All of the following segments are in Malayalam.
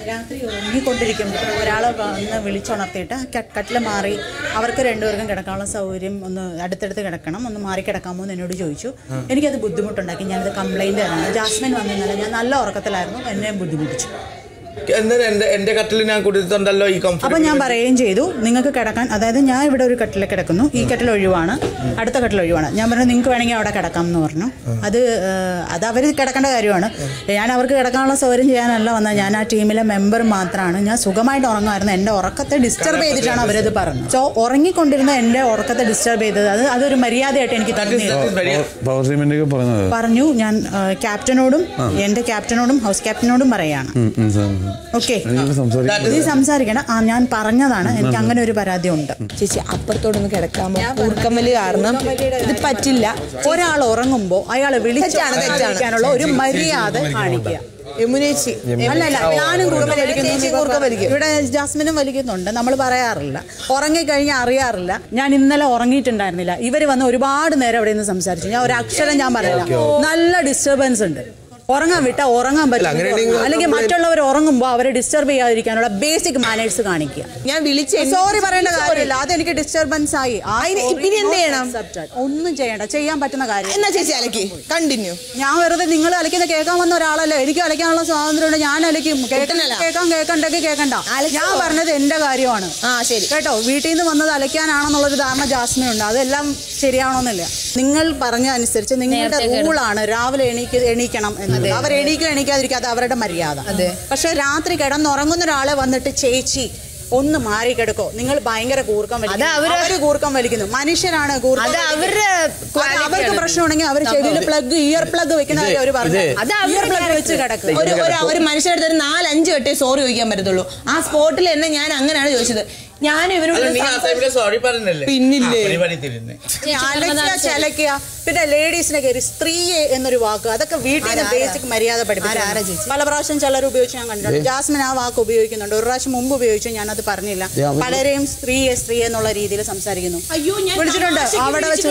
രാത്രി ഉറങ്ങിക്കൊണ്ടിരിക്കുമ്പോൾ ഒരാൾ വന്ന് വിളിച്ചുണർത്തിയിട്ട് കട്ടിൽ മാറി അവർക്ക് രണ്ടുപേർക്കും കിടക്കാനുള്ള സൗകര്യം ഒന്ന് അടുത്തടുത്ത് കിടക്കണം, ഒന്ന് മാറി കിടക്കാമോ എന്ന് എന്നോട് ചോദിച്ചു. എനിക്കത് ബുദ്ധിമുട്ടുണ്ടാക്കി. ഞാനത് കംപ്ലൈൻറ്റ് തരണം. ജാസ്മിൻ വന്നിരുന്നല്ല, ഞാൻ നല്ല ഉറക്കത്തിലായിരുന്നു, എന്നെ ബുദ്ധിമുട്ടിച്ചു. എന്റെ കട്ടിൽ ഞാൻ കൊടുത്തിട്ടുണ്ടല്ലോ ഈ അപ്പൊ ഞാൻ പറയുകയും ചെയ്തു, നിങ്ങൾക്ക് കിടക്കാൻ, അതായത് ഞാൻ ഇവിടെ ഒരു കട്ടിൽ കിടക്കുന്നു, ഈ കട്ടിൽ ഒഴിവാണ്, അടുത്ത കട്ടിൽ ഒഴിവാണ്. ഞാൻ പറഞ്ഞു നിങ്ങൾക്ക് വേണമെങ്കിൽ അവിടെ കിടക്കാം എന്ന് പറഞ്ഞു. അത് അവർ കിടക്കേണ്ട കാര്യമാണ്. ഞാൻ അവർക്ക് കിടക്കാനുള്ള സൗകര്യം ചെയ്യാനല്ല വന്നത്. ഞാൻ ആ ടീമിലെ മെമ്പർ മാത്രമാണ്. ഞാൻ സുഖമായിട്ട് ഉറങ്ങുമായിരുന്നു. എൻ്റെ ഉറക്കത്തെ ഡിസ്റ്റർബ് ചെയ്തിട്ടാണ് അവരത് പറഞ്ഞത്. സോ ഉറങ്ങിക്കൊണ്ടിരുന്ന എൻ്റെ ഉറക്കത്തെ ഡിസ്റ്റർബ് ചെയ്തത് അതൊരു മര്യാദയായിട്ട് എനിക്ക് പറഞ്ഞു. ഞാൻ ക്യാപ്റ്റനോടും എൻ്റെ ക്യാപ്റ്റനോടും ഹൗസ് ക്യാപ്റ്റനോടും പറയാണ്. ഓക്കെ, ഇത് സംസാരിക്കണം. ഞാൻ പറഞ്ഞതാണ്, എനിക്ക് അങ്ങനെ ഒരു പരാതി ഉണ്ട്. ചേച്ചി അപ്പുറത്തോടൊന്ന് കിടക്കാമോ? കൂർക്കമ്മല് കാരണം ഇത് പറ്റില്ല. ഒരാൾ ഉറങ്ങുമ്പോൾ അയാളെ വിളിക്കാനുള്ള ഒരു മര്യാദ കാണിക്കുക. യമുനേച്ചി അല്ലല്ല, ഞാനും ഇവിടെ ജാസ്മിനും വലിക്കുന്നുണ്ട്. നമ്മൾ പറയാറില്ല, ഉറങ്ങിക്കഴിഞ്ഞാൽ അറിയാറില്ല. ഞാൻ ഇന്നലെ ഉറങ്ങിയിട്ടുണ്ടായിരുന്നില്ല. ഇവര് വന്ന് ഒരുപാട് നേരം അവിടെ നിന്ന് സംസാരിച്ചു. ഞാൻ ഒരു അക്ഷരം ഞാൻ പറയില്ല. നല്ല ഡിസ്റ്റർബൻസ് ഉണ്ട്. ഉറങ്ങാൻ വിട്ടാൽ ഉറങ്ങാൻ പറ്റില്ല. അല്ലെങ്കിൽ മറ്റുള്ളവർ ഉറങ്ങുമ്പോൾ അവരെ ഡിസ്റ്റർബ് ചെയ്യാതിരിക്കാനുള്ള ബേസിക് മാനേഴ്സ് കാണിക്കുക. ഞാൻ വിളിച്ച് സോറി പറയേണ്ട കാര്യമില്ല. അതെനിക്ക് ഡിസ്റ്റർബൻസ് ആയി. പിന്നെ എന്ത് ചെയ്യണം? ഒന്നും ചെയ്യണ്ട, ചെയ്യാൻ പറ്റുന്ന കാര്യം. എന്നാ ചേച്ചി അലക്കി കണ്ടിന്യൂ. ഞാൻ വെറുതെ നിങ്ങൾ അലക്കുന്ന കേൾക്കാൻ വന്ന ഒരാളല്ലേ. എനിക്ക് അലക്കാനുള്ള സ്വാതന്ത്ര്യമുണ്ട്. ഞാൻ അലക്കും. കേൾക്കണ്ടെങ്കിൽ കേൾക്കണ്ട. ഞാൻ പറഞ്ഞത് എന്റെ കാര്യമാണ്. ശരി കേട്ടോ. വീട്ടിൽ നിന്ന് വന്നത് അലക്കാനാണെന്നുള്ളൊരു ധാരണ ജാസ്മിനുണ്ട്. അതെല്ലാം ശരിയാണോന്നില്ല. നിങ്ങൾ പറഞ്ഞ അനുസരിച്ച് നിങ്ങളുടെ റൂളാണ് രാവിലെ എണീക്കണം എന്നത്. അവർ എണീക്കാതിരിക്കുക, അത് അവരുടെ മര്യാദ. പക്ഷെ രാത്രി കിടന്നുറങ്ങുന്ന ഒരാളെ വന്നിട്ട് ചേച്ചി ഒന്ന് മാറി കിടക്കോ, നിങ്ങൾ ഭയങ്കര കൂർക്കം വലിക്കുന്നു. അവര് കൂർക്കം വലിക്കുന്നു. മനുഷ്യരാണ് അവർക്ക് പ്രശ്നമുണ്ടെങ്കിൽ അവർ ചെവിയിൽ ഇയർ പ്ലഗ് വെക്കുന്ന അവർ പറഞ്ഞു ഇയർ പ്ലഗ് വെച്ച് കിടക്കും. ഒരു മനുഷ്യരുടെ 4-5 വട്ടേ സോറി ചോദിക്കാൻ പറ്റത്തുള്ളൂ. ആ സ്പോട്ടിൽ തന്നെ ഞാൻ അങ്ങനെയാണ് ചോദിച്ചത്. ഞാൻ ഇവരോട് പിന്നെ ലേഡീസിനെ കയറി സ്ത്രീയെ എന്നൊരു വാക്ക്, അതൊക്കെ വീട്ടിൽ ബേസിക് മര്യാദ പഠിപ്പിച്ചു. പല പ്രാവശ്യം ചിലർ ഉപയോഗിച്ച് ഞാൻ കണ്ടിട്ടുണ്ട്. ജാസ്മിൻ ആ വാക്ക് ഉപയോഗിക്കുന്നുണ്ട്. ഒരു പ്രാവശ്യം മുമ്പ് ഉപയോഗിച്ചു, ഞാനത് പറഞ്ഞില്ല. പലരെയും സ്ത്രീയെ എന്ന രീതിയിൽ സംസാരിക്കുന്നു. വിളിച്ചിട്ടുണ്ട് അവിടെ വെച്ച്.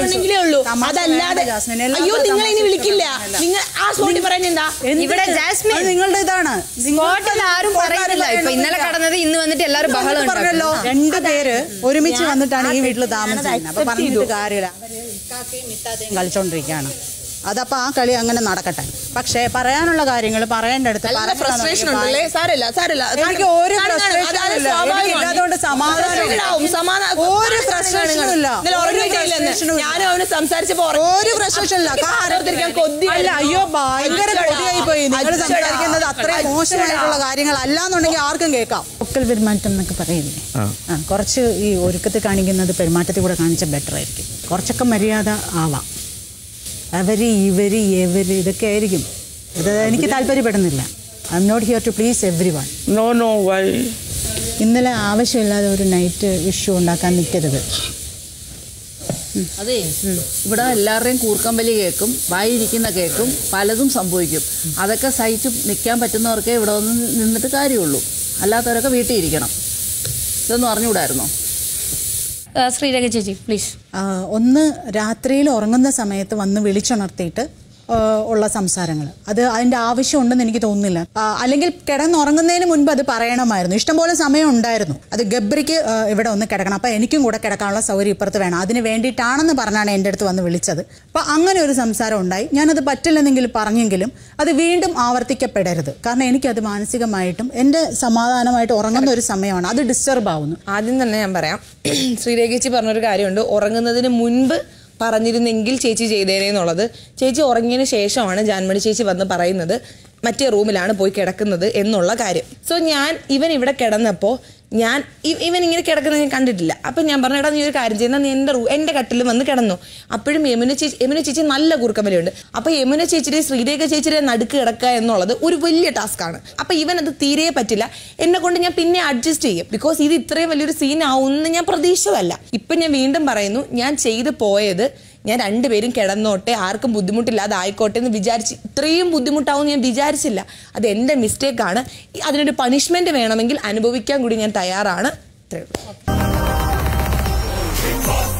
നിങ്ങളുടെ ഇതാണ്. ഇന്നലെ കടന്നത് ഇന്ന് വന്നിട്ട് എല്ലാവരും ബഹളം പറഞ്ഞല്ലോ. 2 പേര് ഒരുമിച്ച് വന്നിട്ടാണ് ഈ വീട്ടിൽ താമസിക്കുന്നത്. അപ്പൊ പറഞ്ഞിട്ട് കാര്യമില്ല. ഇക്കാക്കയും ഇത്താത്തയും കളിച്ചോണ്ടിരിക്കുകയാണ്. അതപ്പോ ആ കളി അങ്ങനെ നടക്കട്ടെ. പക്ഷെ പറയാനുള്ള കാര്യങ്ങൾ പറയേണ്ട അടുത്ത് എനിക്ക് ഒരു ഫ്രസ്ട്രേഷൻ അതുകൊണ്ട് അയ്യോ ഭയങ്കര കൊതിയായി പോയി. നിങ്ങൾ സംസാരിക്കുന്നത് അത്രയും മോശമായിട്ടുള്ള കാര്യങ്ങളല്ലാന്നുണ്ടെങ്കിൽ ആർക്കും കേൾക്കാം. ഒക്കൽ പെരുമാറ്റം എന്നൊക്കെ പറയില്ലേ, കുറച്ച് ഈ ഒരുക്കത്തിൽ കാണിക്കുന്നത് പെരുമാറ്റത്തിൽ കൂടെ കാണിച്ചാൽ ബെറ്റർ ആയിരിക്കും. കുറച്ചൊക്കെ മര്യാദ ആവാം. അവര് ഇവര് ഇതൊക്കെ ആയിരിക്കും. ഇത് എനിക്ക് താല്പര്യപ്പെടുന്നില്ല. I'm not here to please everyone. ഇന്നലെ ആവശ്യമില്ലാതെ ഒരു നൈറ്റ് ഇഷ്യൂ ഉണ്ടാക്കാൻ നിൽക്കരുത്. അതെ, ഇവിടെ എല്ലാവരുടെയും കൂർക്കമ്പലി കേൾക്കും, വായിരിക്കുന്ന കേൾക്കും, പലതും സംഭവിക്കും. അതൊക്കെ സഹിച്ച് നിൽക്കാൻ പറ്റുന്നവർക്കേ ഇവിടെ ഒന്ന് നിന്നിട്ട് കാര്യമുള്ളൂ. അല്ലാത്തവരൊക്കെ വീട്ടിൽ ഇരിക്കണം. ഇതൊന്നും അറിഞ്ഞുകൂടായിരുന്നോ? ശ്രീരേഖ ചേച്ചി പ്ലീസ്. ഒന്ന് രാത്രിയിൽ ഉറങ്ങുന്ന സമയത്ത് വന്ന് വിളിച്ചുണർത്തിയിട്ട് ഉള്ള സംസാരങ്ങൾ, അത് അതിൻ്റെ ആവശ്യമുണ്ടെന്ന് എനിക്ക് തോന്നുന്നില്ല. അല്ലെങ്കിൽ കിടന്നുറങ്ങുന്നതിന് മുൻപ് അത് പറയണമായിരുന്നു. ഇഷ്ടംപോലെ സമയം ഉണ്ടായിരുന്നു. അത് ഗബ്രിക്ക് ഇവിടെ ഒന്ന് കിടക്കണം, അപ്പം എനിക്കും കൂടെ കിടക്കാനുള്ള സൗകര്യം ഇപ്പുറത്ത് വേണം, അതിന് വേണ്ടിയിട്ടാണെന്ന് പറഞ്ഞാണ് എൻ്റെ അടുത്ത് വന്ന് വിളിച്ചത്. അപ്പം അങ്ങനെ ഒരു സംസാരം ഉണ്ടായി. ഞാനത് പറ്റില്ലെന്നെങ്കിലും പറഞ്ഞെങ്കിലും അത് വീണ്ടും ആവർത്തിക്കപ്പെടരുത്. കാരണം എനിക്കത് മാനസികമായിട്ടും എൻ്റെ സമാധാനമായിട്ട് ഉറങ്ങുന്ന ഒരു സമയമാണ്. അത് ഡിസ്റ്റർബ് ആവുന്നു. ആദ്യം തന്നെ ഞാൻ പറയാം, ശ്രീരേഖേച്ചി പറഞ്ഞൊരു കാര്യമുണ്ട്, ഉറങ്ങുന്നതിന് മുൻപ് പറഞ്ഞിരുന്നെങ്കിൽ ചേച്ചി ചെയ്തേനെ എന്നുള്ളത്. ചേച്ചി ഉറങ്ങിയതിന് ശേഷമാണ് ജാൻമണി ചേച്ചി വന്ന് പറയുന്നത് മറ്റേ റൂമിലാണ് പോയി കിടക്കുന്നത് എന്നുള്ള കാര്യം. സോ ഇവൻ ഇവിടെ കിടന്നപ്പോൾ ഇവൻ ഇങ്ങനെ കിടക്കുന്നത് ഞാൻ കണ്ടിട്ടില്ല. അപ്പം ഞാൻ പറഞ്ഞു, എടാ നീ ഒരു കാര്യം ചെയ്യുന്ന, നീ എൻ്റെ കട്ടിൽ വന്ന് കിടന്നു. അപ്പോഴും യമുന ചേച്ചി നല്ല കൂർക്കമ്പലുണ്ട്. അപ്പോൾ യമുന ചേച്ചിയുടെ ശ്രീരേഖ ചേച്ചിയുടെ നടുക്ക് കിടക്കുക എന്നുള്ളത് ഒരു വലിയ ടാസ്ക്കാണ്. അപ്പം ഇവനത് തീരെ പറ്റില്ല. എന്നെ കൊണ്ട് ഞാൻ പിന്നെ അഡ്ജസ്റ്റ് ചെയ്യും. ബിക്കോസ് ഇത് ഇത്രയും വലിയൊരു സീൻ ആവുമെന്ന് ഞാൻ പ്രതീക്ഷിച്ചതല്ല. ഇപ്പം ഞാൻ വീണ്ടും പറയുന്നു, ഞാൻ ചെയ്തു പോയത്, ഞാൻ 2 പേരും കിടന്നോട്ടെ, ആർക്കും ബുദ്ധിമുട്ടില്ലാതെ ആയിക്കോട്ടെ എന്ന് വിചാരിച്ച്, ഇത്രയും ബുദ്ധിമുട്ടാവും ഞാൻ വിചാരിച്ചില്ല. അത് എൻ്റെ മിസ്റ്റേക്കാണ്. അതിനൊരു പണിഷ്മെൻറ്റ് വേണമെങ്കിൽ അനുഭവിക്കാൻ കൂടി ഞാൻ തയ്യാറാണ്. ഇത്രയേ ഉള്ളൂ.